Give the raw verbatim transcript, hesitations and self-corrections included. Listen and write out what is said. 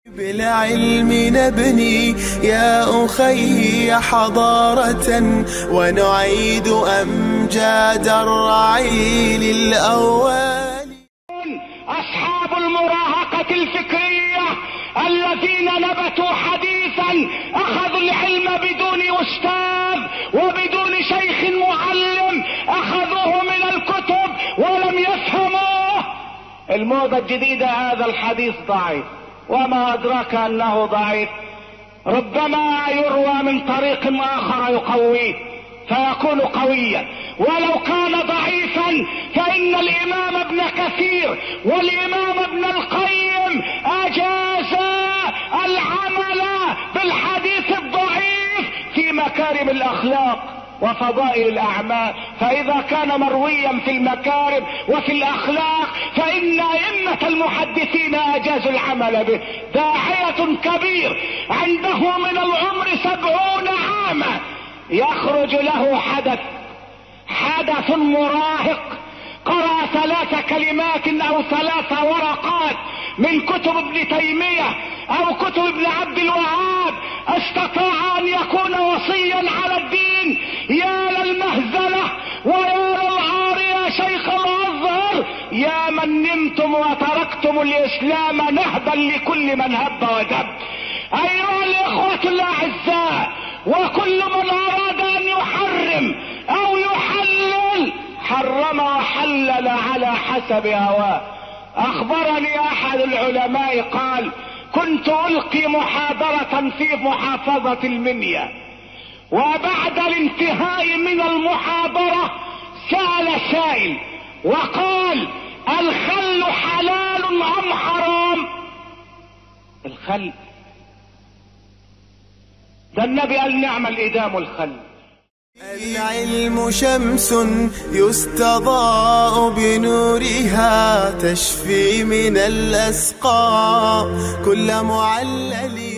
بالعلم نبني يا أخي حضارة ونعيد أمجاد الرعيل الأول. أصحاب المراهقة الفكرية الذين نبتوا حديثا أخذوا العلم بدون أستاذ وبدون شيخ معلم، أخذوه من الكتب ولم يفهموه. الموضة الجديدة هذا الحديث ضعيف، وما أدراك أنه ضعيف، ربما يروى من طريق آخر يقويه فيكون قويا، ولو كان ضعيفا فإن الإمام ابن كثير والإمام ابن القيم أجازا العمل بالحديث الضعيف في مكارم الأخلاق وفضائل الأعمال. فإذا كان مرويا في المكارم وفي الأخلاق فإن أئمة المحدثين أجازوا العمل به. داعية كبير عنده من العمر سبعون عاما يخرج له حدث حدث مراهق، قرأ ثلاث كلمات أو ثلاث ورقات من كتب ابن تيمية أو كتب ابن عبد الوهاب، استطاع أن يكون وصيا على الدين. يا للمهزلة ويا للعار يا شيخ الأزهر، يا من نمتم وتركتم الإسلام نهبا لكل من هب ودب. أيها الإخوة الأعزاء، وكل من أراد أن يحرم أو يحلل حرم وحلل على حسب هواه. أخبرني أحد العلماء قال: كنت ألقي محاضرة في محافظة المنيا، وبعد الانتهاء من المحاضرة سأل سائل وقال: الخل حلال أم حرام؟ الخل ده النبي قال نعم الإدام الخل. العلم شمس يستضاء بنورها، تشفي من الأسقاء كل معلل.